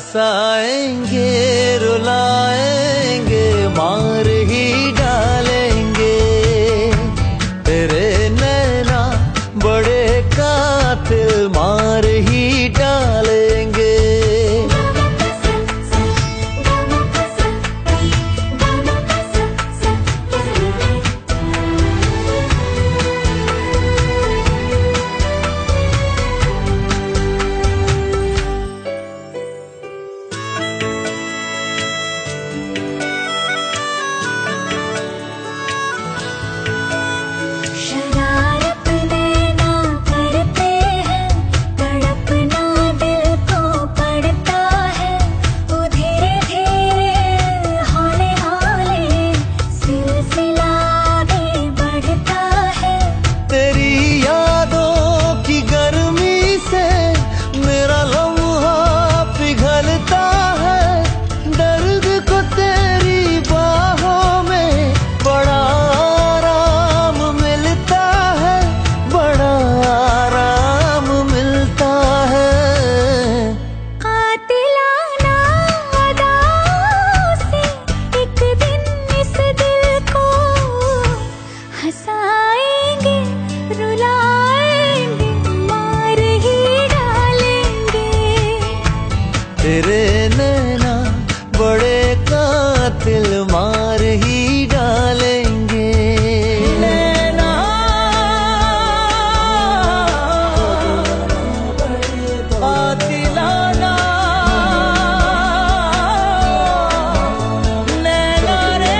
हंसाएंगे रुलाएंगे मार ही डालेंगे। तेरे नैना बड़े कातिल मार ही डालेंगे। हंसाएंगे रुलाएंगे मार ही डालेंगे। तेरे नैना बड़े कातिल मार ही डालेंगे। नैना कातिलाना नैना रे।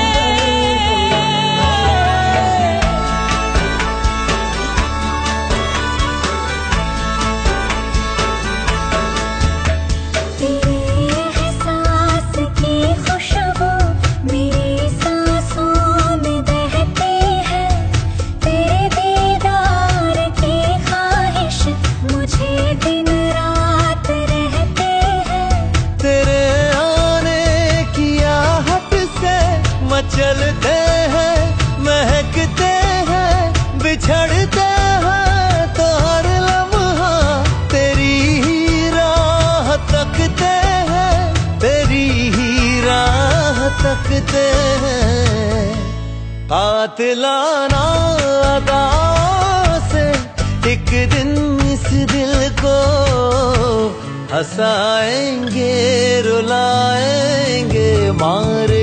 चलते हैं महकते हैं बिछड़ते हैं तो हर लम्हा तेरी ही राह तकते हैं, तेरी ही राह तकते हैं। कातिलाना अदा से एक दिन इस दिल को हंसाएंगे रुलाएंगे मार